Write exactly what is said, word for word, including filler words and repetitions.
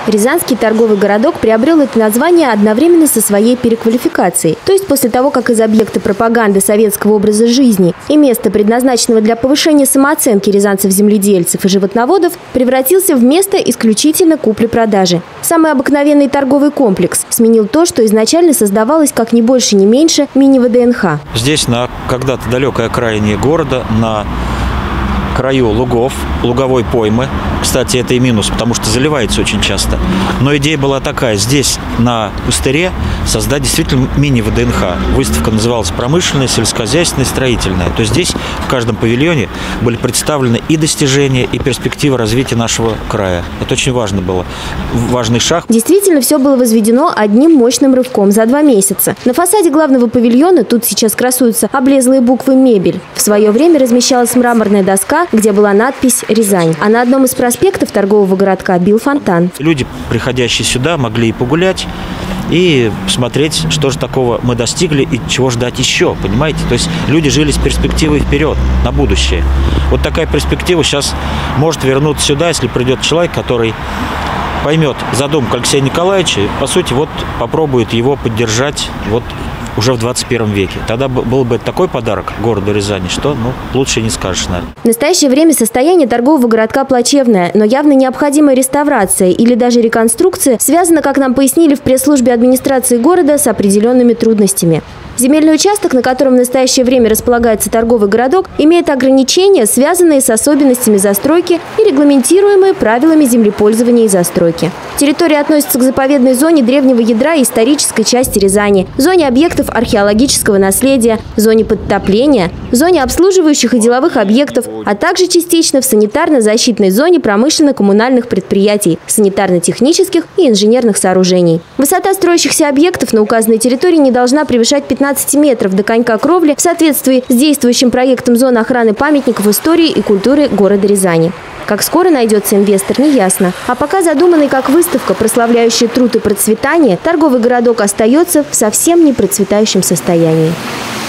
Рязанский торговый городок приобрел это название одновременно со своей переквалификацией. То есть после того, как из объекта пропаганды советского образа жизни и места, предназначенного для повышения самооценки рязанцев-земледельцев и животноводов, превратился в место исключительно купли-продажи. Самый обыкновенный торговый комплекс сменил то, что изначально создавалось как ни больше, ни меньше мини-ВДНХ. Здесь на когда-то далекой окраине города, на краю лугов, луговой поймы. Кстати, это и минус, потому что заливается очень часто. Но идея была такая: здесь, на пустыре, создать действительно мини-ВДНХ. Выставка называлась «Промышленная, сельскохозяйственная, строительная». То есть здесь в каждом павильоне были представлены и достижения, и перспективы развития нашего края. Это очень важно было. Важный шаг. Действительно, все было возведено одним мощным рывком за два месяца. На фасаде главного павильона, тут сейчас красуются облезлые буквы «Мебель», в свое время размещалась мраморная доска, где была надпись «Рязань». А на одном из проспектов торгового городка бил фонтан. Люди, приходящие сюда, могли и погулять, и посмотреть, что же такого мы достигли и чего ждать еще, понимаете? То есть люди жили с перспективой вперед, на будущее. Вот такая перспектива сейчас может вернуться сюда, если придет человек, который поймет задумку Алексея Николаевича и, по сути, вот попробует его поддержать вот уже в двадцать первом веке. Тогда был бы такой подарок городу Рязани, что ну, лучше не скажешь, наверное. В настоящее время состояние торгового городка плачевное, но явно необходимая реставрация или даже реконструкция связана, как нам пояснили в пресс-службе администрации города, с определенными трудностями. Земельный участок, на котором в настоящее время располагается торговый городок, имеет ограничения, связанные с особенностями застройки и регламентируемые правилами землепользования и застройки. Территория относится к заповедной зоне древнего ядра и исторической части Рязани, зоне объектов археологического наследия, зоне подтопления, зоне обслуживающих и деловых объектов, а также частично в санитарно-защитной зоне промышленно-коммунальных предприятий, санитарно-технических и инженерных сооружений. Высота строящихся объектов на указанной территории не должна превышать пятнадцать метров до конька кровли в соответствии с действующим проектом зоны охраны памятников истории и культуры города Рязани. Как скоро найдется инвестор, неясно. А пока задуманный как выставка, прославляющая труд и процветание, торговый городок остается в совсем не процветающем состоянии.